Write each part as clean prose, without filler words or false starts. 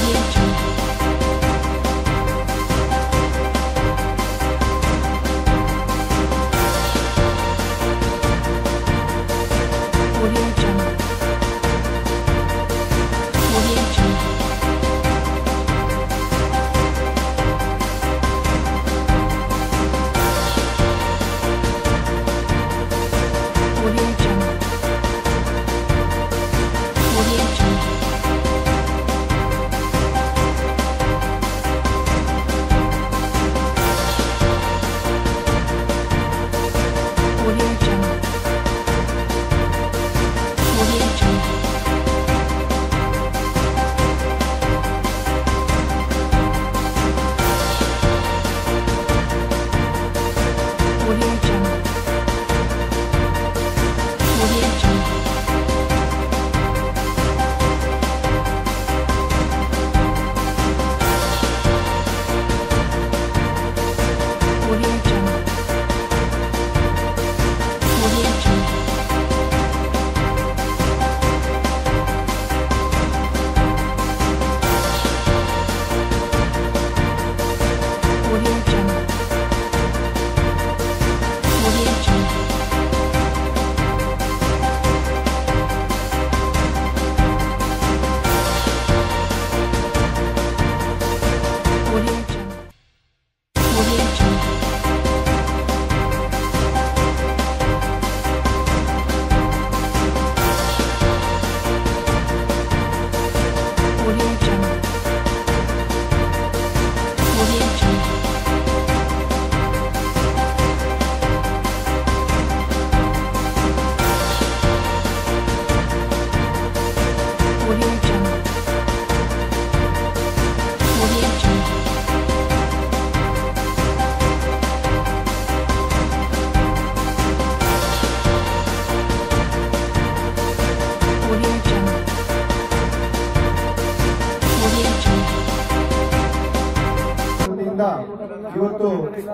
ಇವತ್ತು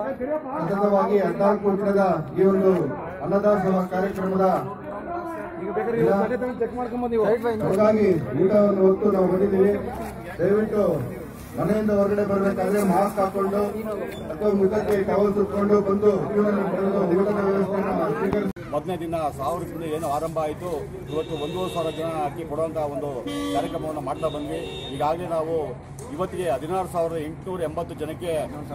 ಸತತವಾಗಿ 14 ದಿನದ ಈ ಒಂದು ಅನ್ನದಾಸೋಹ ಕಾರ್ಯಕ್ರಮದ ಹಾಗಾಗಿ ಊಟವನ್ನು ಹೊತ್ತು ನಾವು ಬಂದಿದ್ದೀವಿ. ದಯವಿಟ್ಟು ಮನೆಯಿಂದ ಹೊರಗಡೆ ಬರಬೇಕಾದ್ರೆ ಮಾಸ್ಕ್ ಹಾಕೊಂಡು ಅಥವಾ ಮುಖಕ್ಕೆ ಟವಲ್ ಸುತ್ಕೊಂಡು ಬಂದು ಊಟದ ವ್ಯವಸ್ಥೆಯನ್ನು ಸ್ವೀಕರಿಸಿ. ಮೊದಲನೇ ದಿನ 1000 ರಿಂದ ಏನು ಆರಂಭ ಆಯಿತು, ಇವತ್ತು 1,500 ಜನ ಅಕ್ಕಿ ಕೊಡುವಂತಹ ಒಂದು ಕಾರ್ಯಕ್ರಮವನ್ನು ಮಾಡ್ತಾ ಬಂದ್ವಿ. ಈಗಾಗಲೇ ನಾವು ಇವತ್ತಿಗೆ 16,880 ಜನಕ್ಕೆ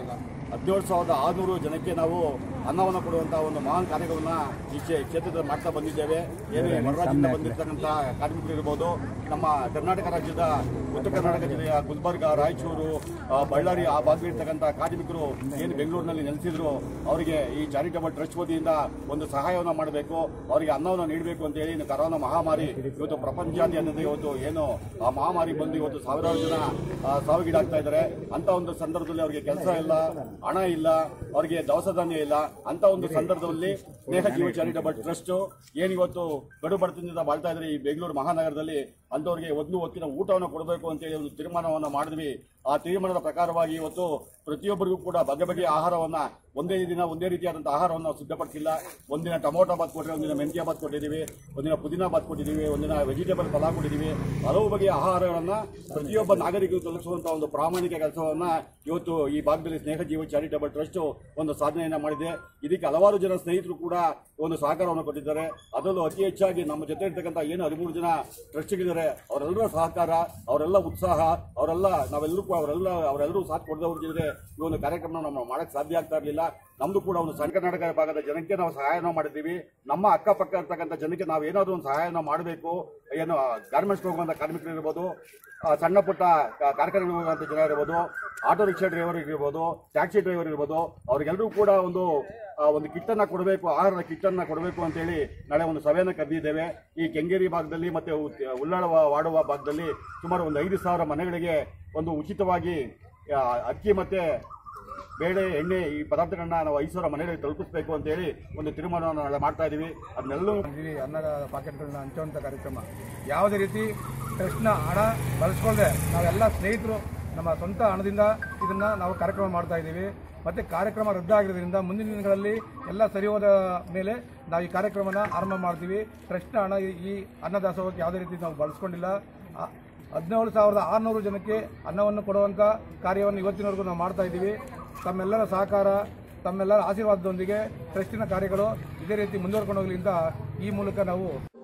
17,600 ಜನಕ್ಕೆ ನಾವು ಅನ್ನವನ್ನು ಕೊಡುವಂತಹ ಒಂದು ಮಹಾನ್ ಕಾರ್ಯಕ್ರಮವನ್ನು ಈ ಕ್ಷೇತ್ರದಲ್ಲಿ ಮಾಡ್ತಾ ಬಂದಿದ್ದೇವೆ. ಏನು ಹೊರ ರಾಜ್ಯದಿಂದ ಬಂದಿರತಕ್ಕಂಥ ಕಾರ್ಮಿಕರು ಇರ್ಬೋದು, ನಮ್ಮ ಕರ್ನಾಟಕ ರಾಜ್ಯದ ಉತ್ತರ ಕರ್ನಾಟಕ ಜಿಲ್ಲೆಯ ಗುಲ್ಬರ್ಗ, ರಾಯಚೂರು, ಬಳ್ಳಾರಿ ಆ ಭಾಗದಲ್ಲಿರ್ತಕ್ಕಂಥ ಕಾರ್ಮಿಕರು ಏನು ಬೆಂಗಳೂರಿನಲ್ಲಿ ನೆಲೆಸಿದ್ರು, ಅವರಿಗೆ ಈ ಚಾರಿಟಬಲ್ ಟ್ರಸ್ಟ್ ವತಿಯಿಂದ ಒಂದು ಸಹಾಯವನ್ನು ಮಾಡಬೇಕು, ಅವರಿಗೆ ಅನ್ನವನ್ನು ನೀಡಬೇಕು ಅಂತ ಹೇಳಿ ಕರೋನಾ ಮಹಾಮಾರಿ ಇವತ್ತು ಪ್ರಪಂಚಾದ್ಯಂತ ಇವತ್ತು ಏನು ಆ ಮಹಾಮಾರಿ ಬಂದು ಇವತ್ತು ಸಾವಿರಾರು ಜನ ಸಾವಿಗೀಡಾಗ್ತಾ ಇದ್ದಾರೆ. ಅಂತ ಒಂದು ಸಂದರ್ಭದಲ್ಲಿ ಅವರಿಗೆ ಕೆಲಸ ಇಲ್ಲ, ಹಣ ಇಲ್ಲ, ಅವರಿಗೆ ದವಸ ಧಾನ್ಯ ಇಲ್ಲ. ಅಂತ ಒಂದು ಸಂದರ್ಭದಲ್ಲಿ ಸ್ನೇಹ ಜೀವ ಚಾರಿಟಬಲ್ ಟ್ರಸ್ಟ್ ಏನಿವತ್ತು ಗಡು ಬಡತನದಿಂದ ಬಾಳ್ತಾ ಇದ್ದಾರೆ ಈ ಬೆಂಗಳೂರು ಮಹಾನಗರದಲ್ಲಿ, ಅಂತವರಿಗೆ ಒಂದು ಹೊತ್ತಿನ ಊಟವನ್ನು ಕೊಡಬೇಕು ಅಂತೇಳಿ ಒಂದು ತೀರ್ಮಾನವನ್ನು ಮಾಡಿದ್ವಿ. ಆ ತೀರ್ಮಾನದ ಪ್ರಕಾರವಾಗಿ ಇವತ್ತು ಪ್ರತಿಯೊಬ್ಬರಿಗೂ ಕೂಡ ಬಗೆ ಬಗೆಯ ಆಹಾರವನ್ನ ಒಂದೇ ದಿನ ಒಂದೇ ರೀತಿಯಾದಂತಹ ಆಹಾರವನ್ನು ನಾವು ಸಿದ್ಧಪಡಿಸಿಲ್ಲ. ಒಂದಿನ ಟೊಮೊಟೊ ಬಾತ್ ಕೊಟ್ಟರೆ, ಒಂದಿನ ಮೆಂತ್ಯ ಬಾತ್ ಕೊಟ್ಟಿದ್ದೀವಿ, ಒಂದಿನ ಪುದೀನಾ ಬಾತ್ ಕೊಟ್ಟಿದ್ದೀವಿ, ಒಂದಿನ ವೆಜಿಟೇಬಲ್ ಪಲಾವ್ ಕೊಟ್ಟಿದ್ದೀವಿ. ಹಲವು ಬಗೆಯ ಆಹಾರಗಳನ್ನು ಪ್ರತಿಯೊಬ್ಬ ನಾಗರಿಕರು ತಲುಪಿಸುವಂತಹ ಒಂದು ಪ್ರಾಮಾಣಿಕ ಕೆಲಸವನ್ನ ಇವತ್ತು ಈ ಭಾಗದಲ್ಲಿ ಸ್ನೇಹ ಜೀವ ಚಾರಿಟಬಲ್ ಟ್ರಸ್ಟ್ ಒಂದು ಸಾಧನೆಯನ್ನ ಮಾಡಿದೆ. ಇದಕ್ಕೆ ಹಲವಾರು ಜನ ಸ್ನೇಹಿತರು ಕೂಡ ಒಂದು ಸಹಕಾರವನ್ನು ಕೊಟ್ಟಿದ್ದಾರೆ. ಅದರಲ್ಲೂ ಅತಿ ಹೆಚ್ಚಾಗಿ ನಮ್ಮ ಜೊತೆ ಇರ್ತಕ್ಕಂಥ ಏನು 13 ಜನ ಟ್ರಸ್ಟ್ಗಳಿದ್ದಾರೆ, ಅವರೆಲ್ಲರ ಸಹಕಾರ, ಅವರೆಲ್ಲ ಉತ್ಸಾಹ, ಅವರೆಲ್ಲರೂ ಸಾಥ್ ಕೊಡದವ್ರಿದ್ರೆ ಈ ಒಂದು ಕಾರ್ಯಕ್ರಮ ನಾವು ಮಾಡಕ್ಕೆ ಸಾಧ್ಯ ಆಗ್ತಾ ಇರಲಿಲ್ಲ. ನಮ್ದು ಕೂಡ ಒಂದು ಸಣ್ಣ ಕರ್ನಾಟಕ ಭಾಗದ ಜನಕ್ಕೆ ನಾವು ಸಹಾಯನ ಮಾಡಿದ್ದೀವಿ. ನಮ್ಮ ಅಕ್ಕಪಕ್ಕ ಇರ್ತಕ್ಕಂಥ ಜನಕ್ಕೆ ನಾವು ಏನಾದರೂ ಒಂದು ಸಹಾಯನ ಮಾಡಬೇಕು. ಏನು ಗಾರ್ಮೆಂಟ್ಸ್ ಹೋಗುವಂಥ ಕಾರ್ಮಿಕರು ಇರ್ಬೋದು, ಸಣ್ಣ ಪುಟ್ಟ ಕಾರ್ಖಾನೆಗೆ ಹೋಗುವಂಥ ಜನ ಇರ್ಬೋದು, ಆಟೋ ರಿಕ್ಷಾ ಡ್ರೈವರ್ ಇರ್ಬೋದು, ಟ್ಯಾಕ್ಸಿ ಡ್ರೈವರ್ ಇರ್ಬೋದು, ಅವ್ರಿಗೆಲ್ಲರೂ ಕೂಡ ಒಂದು ಕಿಟ್ಟನ್ನು ಕೊಡಬೇಕು, ಆಹಾರದ ಕಿಟ್ಟನ್ನು ಕೊಡಬೇಕು ಅಂತೇಳಿ ನಾಳೆ ಒಂದು ಸಭೆಯನ್ನು ಕರೆದಿದ್ದೇವೆ. ಈ ಕೆಂಗೇರಿ ಭಾಗದಲ್ಲಿ ಮತ್ತು ಉಳ್ಳಾಳ ವಾಡುವ ಭಾಗದಲ್ಲಿ ಸುಮಾರು ಒಂದು 5,000 ಮನೆಗಳಿಗೆ ಒಂದು ಉಚಿತವಾಗಿ ಅಕ್ಕಿ ಮತ್ತು ಬೇಳೆ, ಎಣ್ಣೆ ಈ ಪದಾರ್ಥಗಳನ್ನ ನಾವು 5,000 ಮನೆಗಳಿಗೆ ತಲುಪಿಸಬೇಕು ಅಂತೇಳಿ ಒಂದು ತೀರ್ಮಾನವನ್ನು ನಾಳೆ ಮಾಡ್ತಾ ಇದ್ದೀವಿ. ಅದನ್ನೆಲ್ಲೂ ಅನ್ನದ ಪಾಕೆಟ್ಗಳನ್ನ ಹಂಚುವಂಥ ಕಾರ್ಯಕ್ರಮ. ಯಾವುದೇ ರೀತಿ ಟ್ರಸ್ಟ್ನ ಹಣ ಬಳಸ್ಕೊಳ್ಳದೆ ನಾವೆಲ್ಲ ಸ್ನೇಹಿತರು ನಮ್ಮ ಸ್ವಂತ ಹಣದಿಂದ ಇದನ್ನು ನಾವು ಕಾರ್ಯಕ್ರಮ ಮಾಡ್ತಾ ಇದ್ದೀವಿ. ಮತ್ತು ಕಾರ್ಯಕ್ರಮ ರದ್ದಾಗಿರೋದ್ರಿಂದ ಮುಂದಿನ ದಿನಗಳಲ್ಲಿ ಎಲ್ಲ ಸರಿ ಹೋದ ಮೇಲೆ ನಾವು ಈ ಕಾರ್ಯಕ್ರಮನ ಆರಂಭ ಮಾಡ್ತೀವಿ. ಟ್ರಸ್ಟ್ನ ಹಣ ಈ ಅನ್ನದಾಸೋಹಕ್ಕೆ ಯಾವುದೇ ರೀತಿ ನಾವು ಬಳಸ್ಕೊಂಡಿಲ್ಲ. 17,600 ಜನಕ್ಕೆ ಅನ್ನವನ್ನು ಕೊಡುವಂಥ ಕಾರ್ಯವನ್ನು ಇವತ್ತಿನವರೆಗೂ ನಾವು ಮಾಡ್ತಾ ಇದ್ದೀವಿ. ತಮ್ಮೆಲ್ಲರ ಸಹಕಾರ, ತಮ್ಮೆಲ್ಲರ ಆಶೀರ್ವಾದದೊಂದಿಗೆ ಟ್ರಸ್ಟಿನ ಕಾರ್ಯಗಳು ಇದೇ ರೀತಿ ಮುಂದುವರ್ಕೊಂಡು ಹೋಗಲಿ ಅಂತ ಈ ಮೂಲಕ ನಾವು